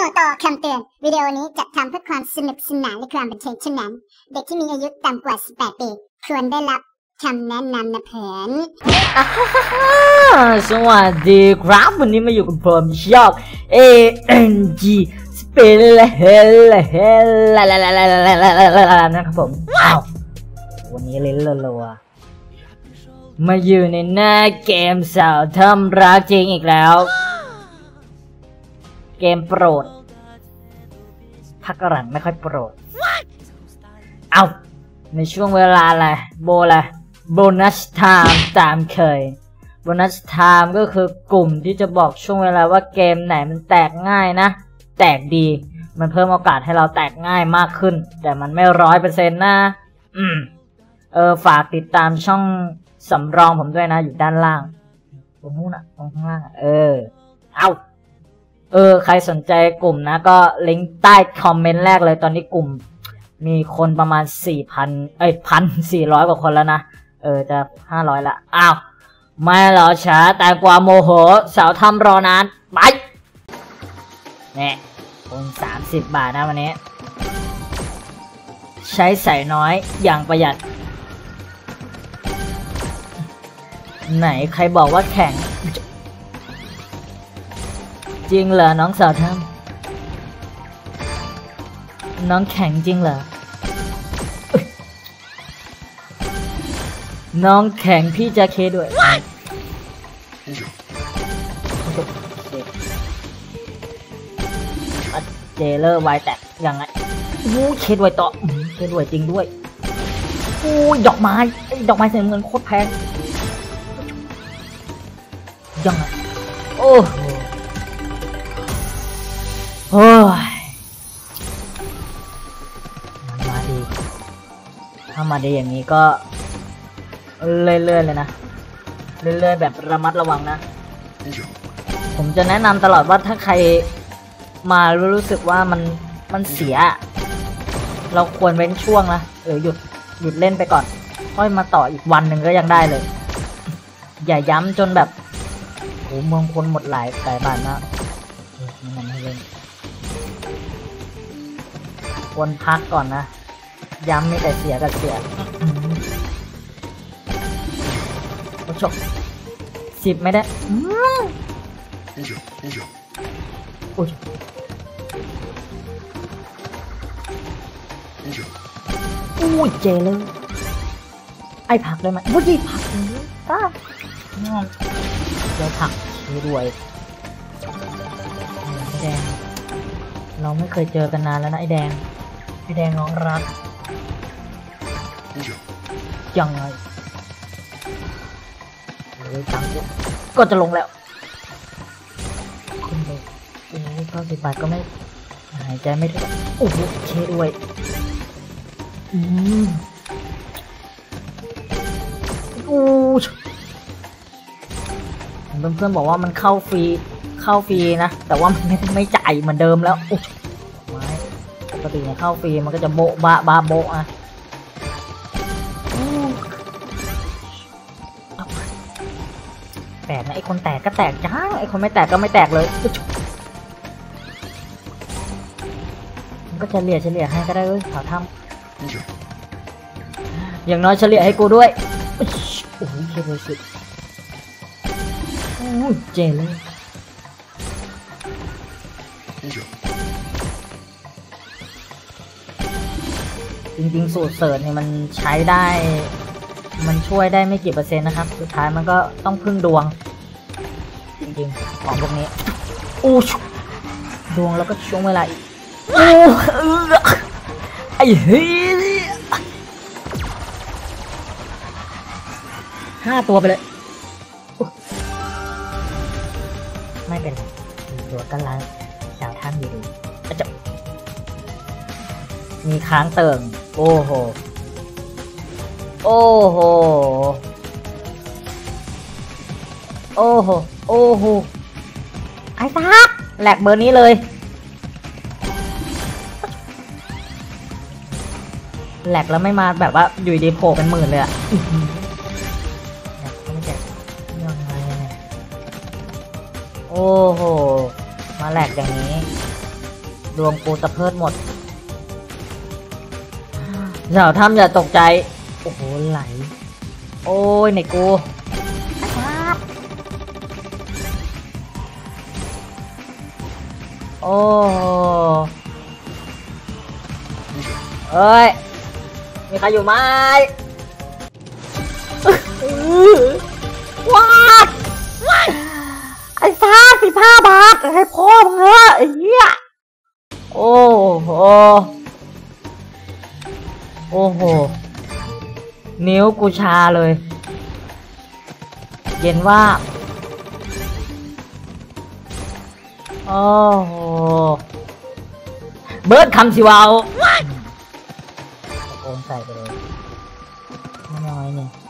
ต่อคำเตือนวิดีโอนี้จัดทำเพื่อความสนุกสนานและความบันเทิงเท่านั้นเด็กที่มีอายุต่ำกว่า18ปีควรได้รับคำแนะนำนะเพื่อนสวัสดีครับวันนี้มาอยู่กับผมชอบ ANG Spell นะครับผมอ้าววันนี้เล่นรัวๆมาอยู่ในหน้าเกมสาวทำรักจริงอีกแล้วเกมโปรดพักหลังไม่ค่อยโปรดเอาในช่วงเวลาอะไรโบนัสไทม์ตามเคยโบนัสไทม์ก็คือกลุ่มที่จะบอกช่วงเวลาว่าเกมไหนมันแตกง่ายนะแตกดีมันเพิ่มโอกาสให้เราแตกง่ายมากขึ้นแต่มันไม่100%นะฝากติดตามช่องสำรองผมด้วยนะอยู่ด้านล่างตรงนู้นอะตรงข้างล่างใครสนใจกลุ่มนะก็ลิงก์ใต้คอมเมนต์แรกเลยตอนนี้กลุ่มมีคนประมาณ 1,400 กว่าคนแล้วนะจะ500ละไม่รอช้าแต่กว่าโมโหสาวทำรอนานไปเนี่ยคน30 บาทนะวันนี้ใช้ใส่น้อยอย่างประหยัดไหนใครบอกว่าแข็งจริงเหรอน้องสาวทำน้องแข็งจริงเหรอน้องแข็งพี่จะเคด้วยเจเลอร์ไวแตกยังไงเคด้วยต่อเคด้วยจริงด้วยดอกไม้สีเงินโคตรแพงยังไงโอ้ยมันมาดีถ้ามาดีอย่างนี้ก็เรื่อยๆเลยนะเรื่อยๆแบบระมัดระวังนะผมจะแนะนำตลอดว่าถ้าใครมารู้สึกว่ามันเสียเราควรเว้นช่วงนะหยุดเล่นไปก่อนค่อยมาต่ออีกวันหนึ่งก็ยังได้เลยอย่าย้ำจนแบบเมืองคนหมดหลายบาทนะมันไม่เล่นควรพักก่อนนะย้ำไม่แต่เสียกับเสียโอ้ชก10ไม่ได้โอ้ยเจเลยไอ้ผักได้ไหมผักเลยเดี๋ยวผักด้วยไอ้แดงเราไม่เคยเจอกันนานแล้วนะไอ้แดงน้องรักยังไงตังค์ก็จะลงแล้วขึ้นเลย90 บาทก็ไม่หายใจไม่ถึงเคด้วยเพื่อนๆบอกว่ามันเข้าฟรีนะแต่ว่ามันไม่จ่ายเหมือนเดิมแล้วไม่ปกติเนี่ยเข้าฟรีมันก็จะโบะโบะนะแตกนะไอคนแตกก็แตกจ้าไอคนไม่แตกก็ไม่แตกเลยมันก็เฉลี่ยให้ก็ได้เขาทำอย่างน้อยเฉลี่ยให้กูด้วยเคเลยสุดเจเลยจริงๆสูตรเสริร์นี่มันใช้ได้มันช่วยได้ไม่กี่%นะครับสุดท้ายมันก็ต้องพึ่งดวงจริงๆของพวกนี้ดวงแล้วก็ช่วงเวลาอีกไอ้เฮ้ย5 ตัวไปเลยไม่เป็นไรตัวกันล้างชาวท่านอยู่ดีจะมีค้างเติ่งโอ้โหไอ้ทับแหลกเบอร์นี้เลยแหลกแล้วไม่มาแบบว่าอยู่ดีโผล่เป็น10,000เลยอะไม่แจกยังไงโอ้โหมาแหลกอย่างนี้ดวงกูตะเพิดหมดอย่าทำอย่าตกใจโอ้โหไหลโอ้ยในกูโอ้เอ้ยมีใครอยู่ไหมว้าไอ้ซ่า15 บาทให้พ่อมึงเหรอไอ้เหี้ยโอ้โหโอ้โหนิ้วกูชาเลยเย็นว่าโอ้โหเบิร์ดคำสิวาวโอนใส่ไปเลยไม่น้อยเนี่ย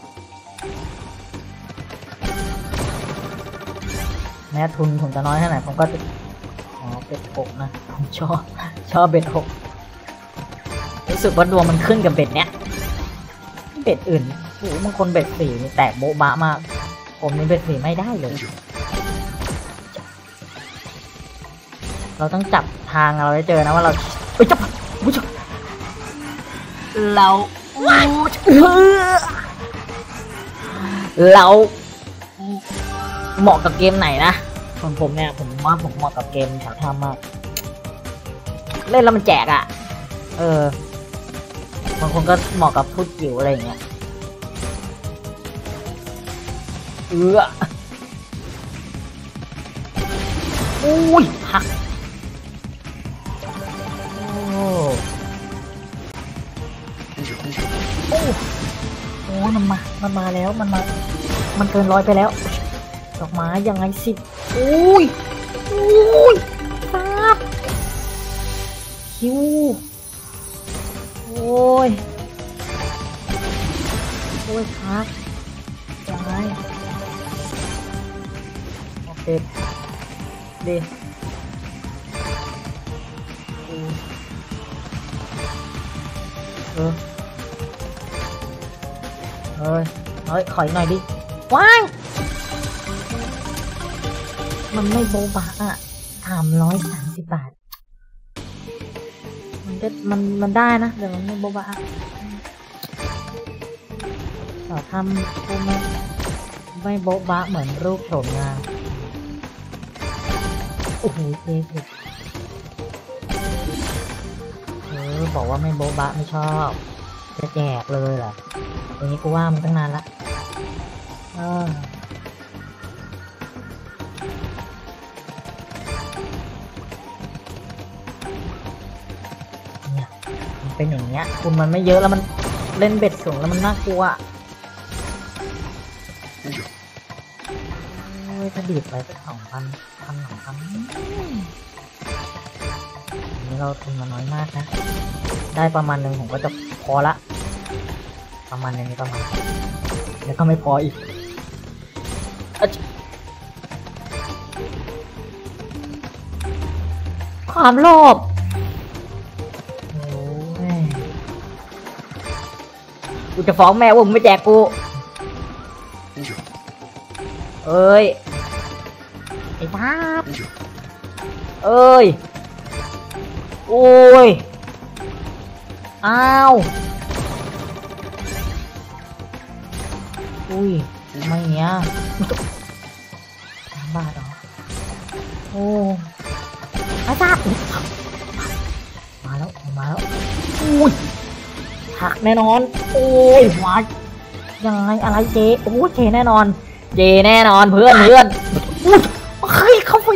แม้ทุนผมจะน้อยแค่ไหนผมก็จะเบ็ด6นะผมชอบเบ็ด6รู้สึกว่าดวงมันขึ้นกับเบ็ดเนี้ยเบ็ดอื่นโอ้โหบางคนเบ็ด4นี่แตกโบ๊ะบะมากผมนี่เบ็ด4ไม่ได้เลยเราต้องจับทางเราได้เจอนะว่าเราจับเราเหมาะกับเกมไหนนะของผมเนี่ยผมว่าผมเหมาะกับเกมแถวทำมากเล่นแล้วมันแจกอ่ะบางคนก็เหมาะกับพูดจิ๋วอะไรอย่างเงี้ยอุ้ยหักโอ้มันมาแล้วมันเกิน100ไปแล้วดอกไม้ยังไงสิอุ้ยฟาดคิวโอ้ยครับยังไงโอเคดีเฮ้ยขออีกหน่อยดิว้ายมันไม่โบบะอ่ะ330 บาทมันได้นะแต่มันไม่โบบะเราทำกูไม่โบบะเหมือนรูปโฉมงานโอ้โหเจ๊ผิดบอกว่าไม่โบบะไม่ชอบจะแจกเลยเหรออย่างนี้กูว่ามันตั้งนานละเนี่ยมันเป็นอย่างเงี้ยคุณมันไม่เยอะแล้วมันเล่นเบ็ดสูงแล้วมันน่ากลัวถ้าดีดไปสัก2,000นี้เราทุนมาน้อยมากนะได้ประมาณนึงผมก็จะพอละประมาณนี้ประมาณแล้วก็ไม่พออีกความโลภโอ้ยกูจะฟ้องแม่ว่ามึงไม่แจกกูเอ้ยไอ้บ้าเอ้ยโอ้ยอ้าวอุ้ยไม่เนี้ย3 บาทเหรอโอ้อาจารย์มาแล้วอุ้ยหักแน่นอนโอ้ยหัวยังไงอะไรเจโอ้เจแน่นอนเพื่อนอุ้ยเฮ้ยเข้าไป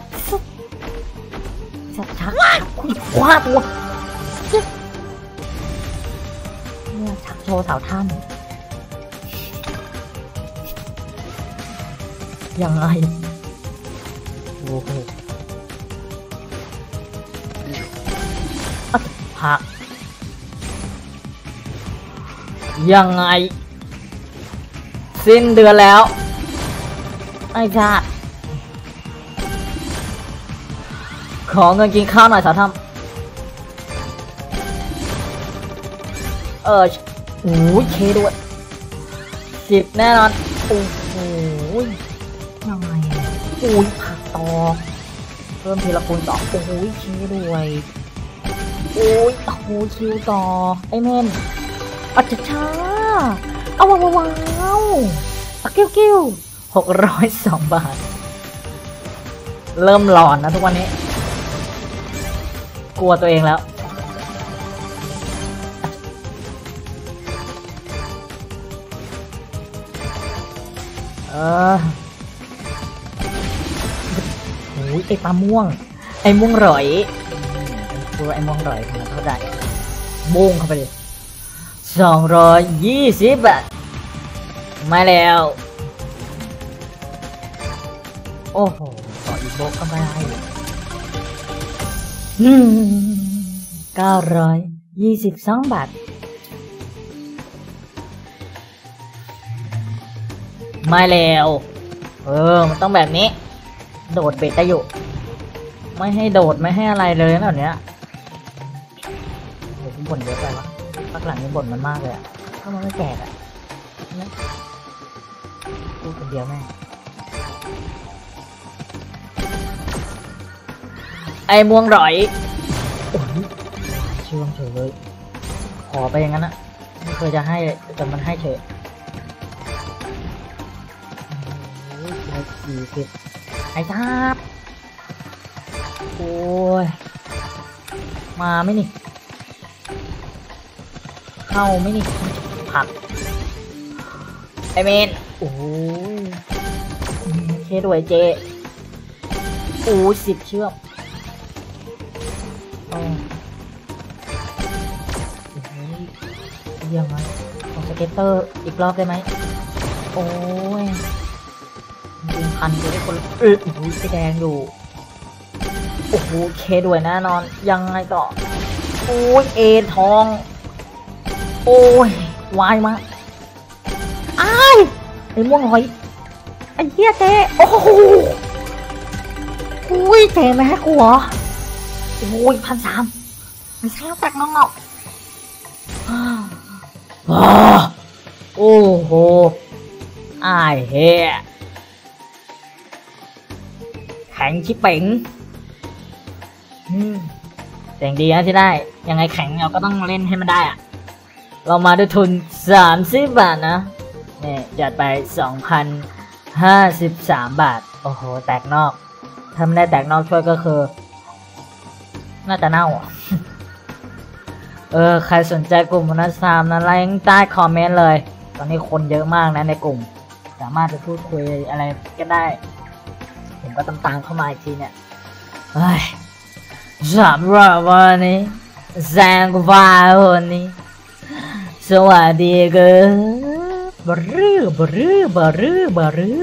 ชักคุยคว้าตัวเนี่ยชักโชว์สาวถ้ำยังไงโอ้โหหักยังไงสิ้นเดือนแล้วไอ้ชาติขอเงินกินข้าวหน่อยสาวทำโอ้ยเคด้วย10แน่นอนโอ้โหยังไงโอ้ยผักตอพิ่มทีละคูณ2โอ้โหคิวด้วยโอ้ยโอ้โหคิวต่อไอเมนอัจฉริเอาว้าวกิ้ว602 บาทเริ่มหลอนนะทุกวันนี้กลัวตัวเองแล้วโอ้ยไอปลาม่วงไอม่วงร่อยกลัวไอม่วงร่อยทำไมเข้าใจบุ้งเข้าไปเลย220 บาทมาแล้วโอ้โหต่ออีกโบกก็ไม่ได้922 บาทมาแล้วมันต้องแบบนี้โดดเบ็ดได้อยู่ไม่ให้โดดไม่ให้อะไรเลยนะแบบเนี้ยโอ้โหบ่นเยอะไปวะพักหลังนี้บ่นมันมากเลยอะถ้ามันไม่แจกอะพูดคนเดียวแม่ไอ้ม่วงร่อยโอ้ยช่วงเฉยเลยขอไปอย่างนั้นนะไม่เคยจะให้แต่มันให้เฉย40ไอ้ทับโอ้ยมาไหมนี่เข้าไหมนี่ผักไอเมนโอ้ยเคด้วยเจโอ้ย10 เชือกโอ้ยยังไงของสเก็ตเตอร์อีกรอบได้ไหมโอ้ยยิงพันอยู่ได้คนโอ้ยสีแดงอยู่โอ้โหเคด้วยแน่นอนยังไงต่อโอ้ยเอทองโอ้ยวายมาไอ้ม่วงหอยไอ้เหี้ยเจ๊โอ้โหอุ้ยเจ๊ไม่ให้กูเหรอโอ้ย1,300ไม่ใช่แตกน้องออกโอ้โหไอ้เหี้ยแข็งชิบเป๋งแต่งดีนะที่ได้ยังไงแข็งเราก็ต้องเล่นให้มันได้อะเรามาด้วยทุน30 บาทนะนี่จัดไป2,053 บาทโอ้โหแตกนอกถ้าไม่ได้แตกนอกช่วยก็คือน่าจะเน่าใครสนใจกลุ่มนัสซามนะไลน์ใต้คอมเมนต์เลยตอนนี้คนเยอะมากนะในกลุ่มสามารถจะพูดคุยอะไรก็ได้ผมก็ตามเข้ามาอีกทีเนี่ยสำหรับวันนี้แซงกว่าวันนี้สวัสดีครับบรื้อบรื้อบรื้อบรื้